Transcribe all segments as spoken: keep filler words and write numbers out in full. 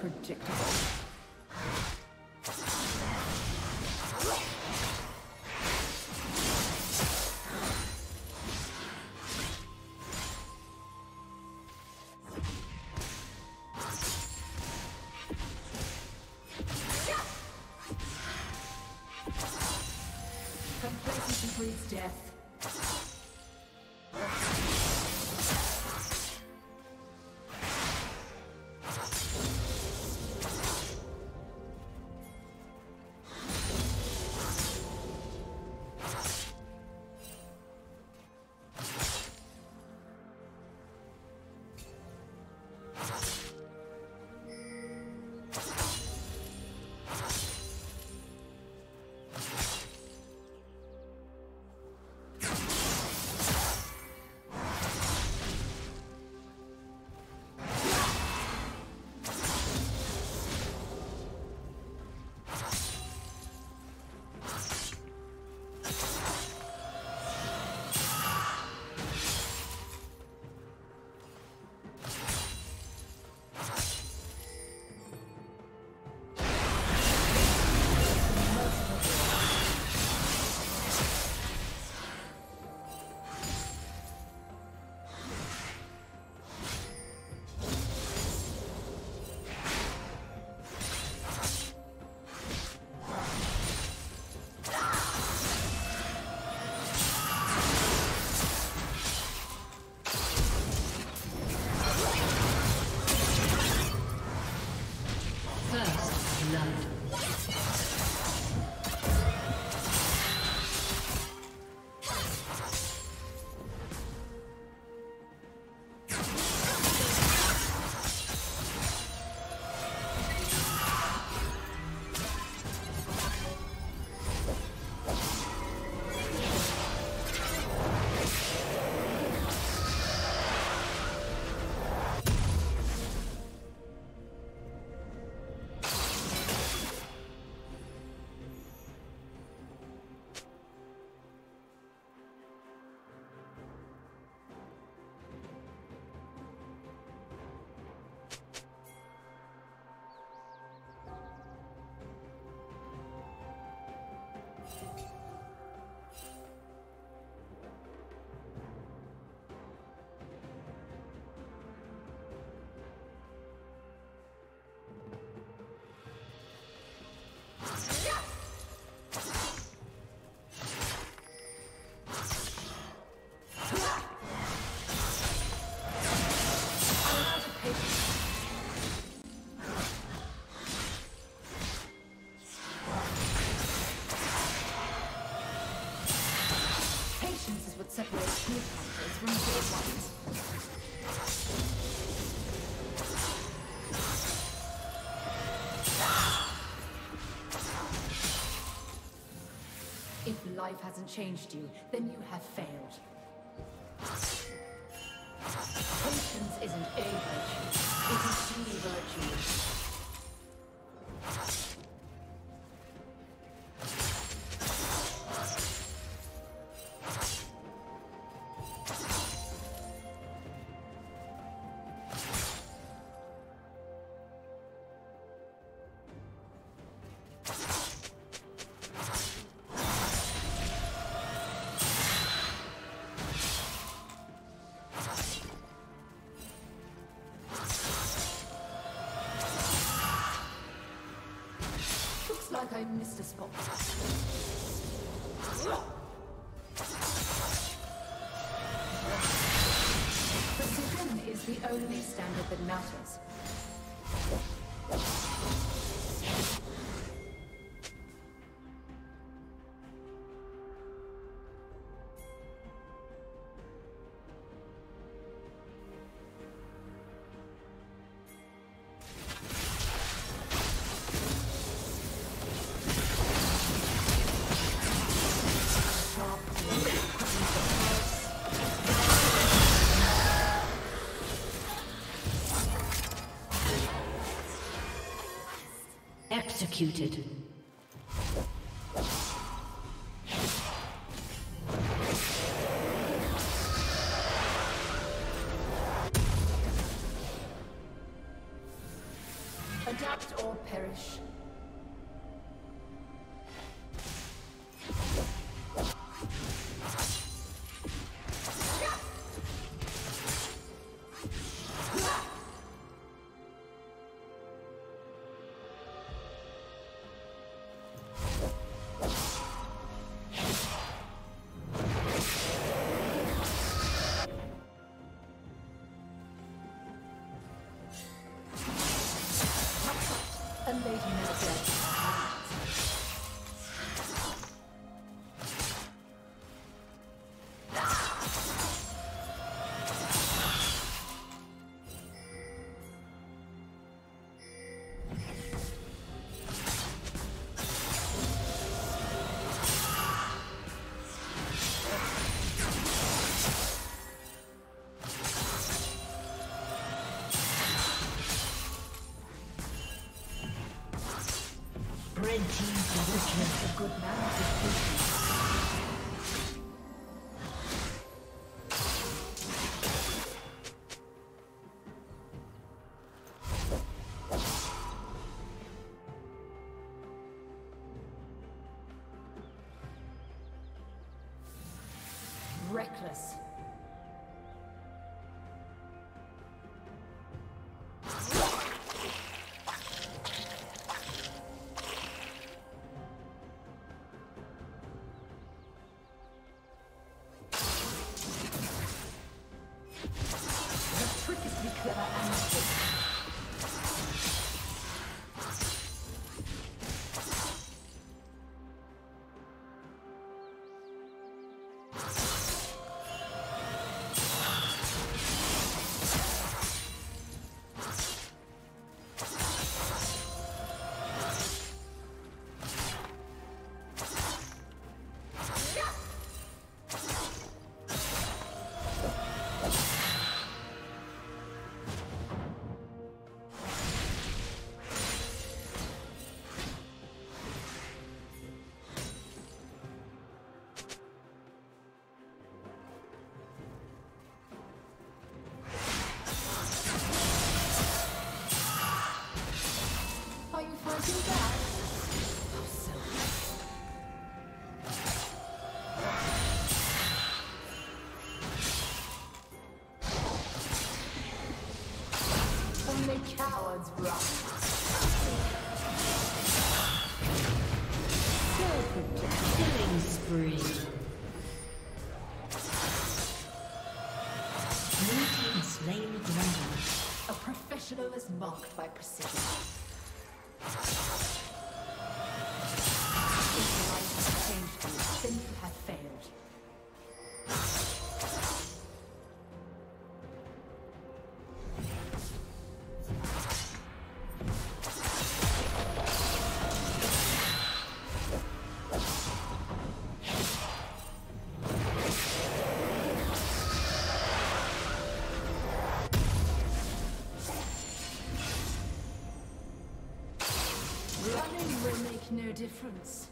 predictable. Complacency breeds death. Separate smooth counters from big ones. If life hasn't changed you, then you have failed. Patience isn't a virtue, it is the virtue. Like I missed a spot. Precision is the only standard that matters. Executed. Adapt Adapt or perish. A lady never dead. Red team double kill. A good man is patient. Reckless. Only cowards run. Killing spree. Blue team slain the dragon. A professional is marked by precision. If life has changed you, then you have failed. Running will make no difference.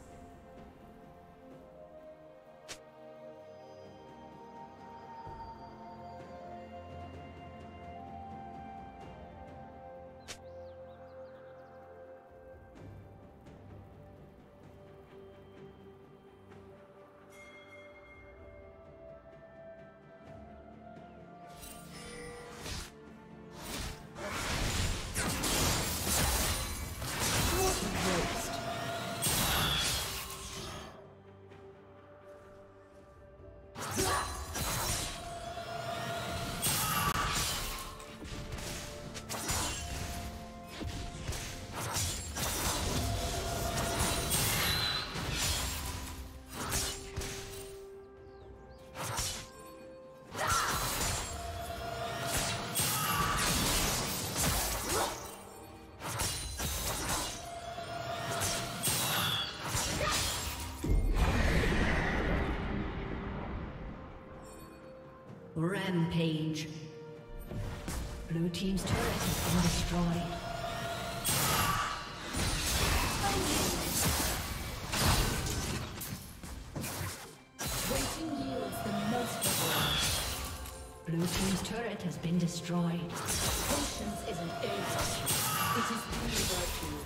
Rampage. Blue team's turret has been destroyed. Waiting yields the most reward. Blue team's turret has been destroyed. Patience isn't a virtue. It is the virtue.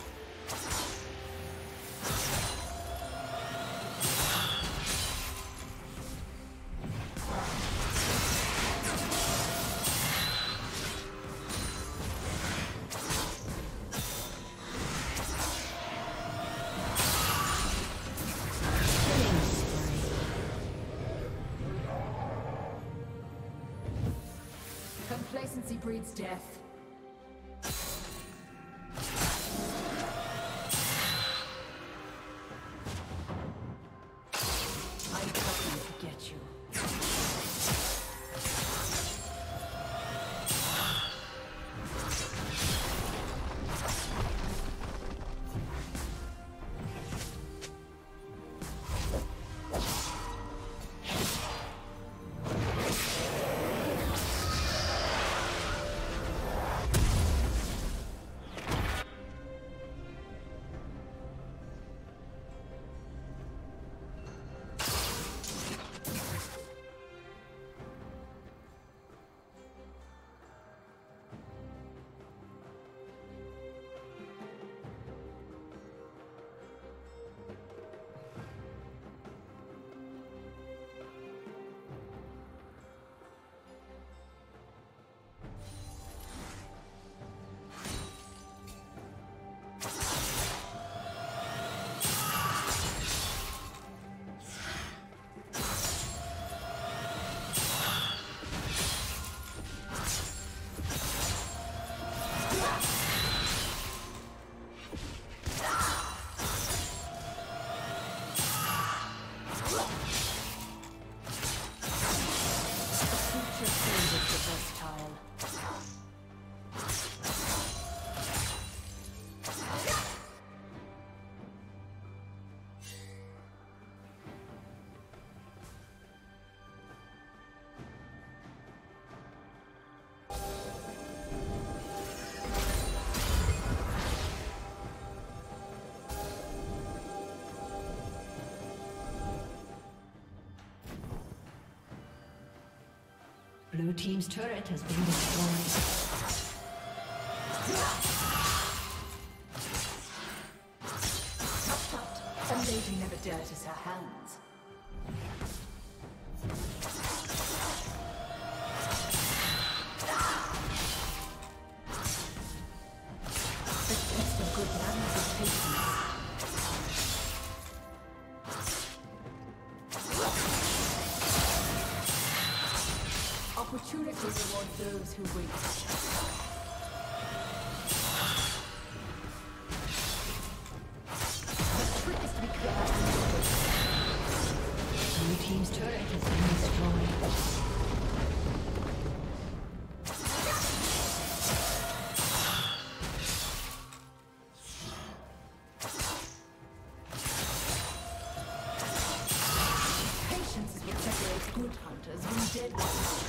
Complacency breeds death. I'm coming to get you. Blue team's turret has been destroyed. Tut tut. A lady never dirties her hands. The test of good manners is patience. Opportunity rewards those who wait. The trick is to be clever. Blue team's turret has been destroyed. Patience is what separates good hunters from dead ones.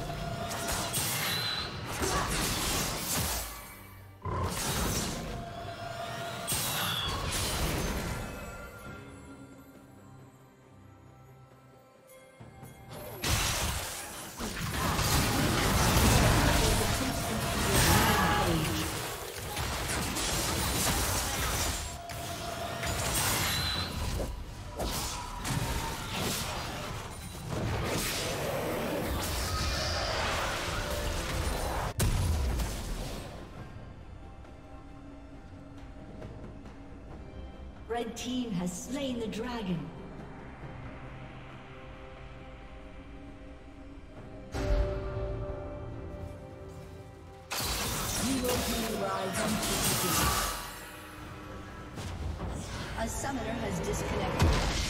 Red team has slain the dragon. You will be rise unto the A summoner has disconnected.